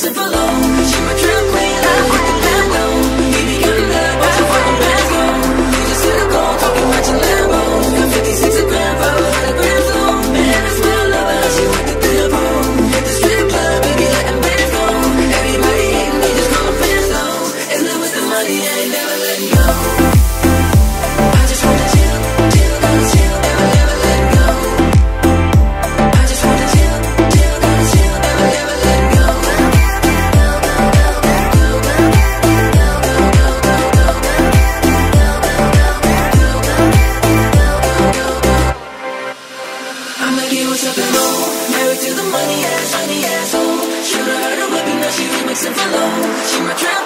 mixing for low. She my trip queen, let her work the damn low. He be counting up, watch her fucking bands go. We just hit a goal, talking watching Lambos. Got 56 a gram, 500 grams low. Man, I swear I love her, how she work the tempo. Hit the strip club, baby, letting bands go. Everybody hating me, just call them fans though. In love with the money, I ain't never letting go. I just wanna chill, chill, gonna chill, never, never letting go. I just wanna chill, chill, gonna chill, never, never letting go. I'm like, hey, what's up and low? Married to the money ass, honey asshole. Should've heard her whipping, now she was mixing for low. She my trap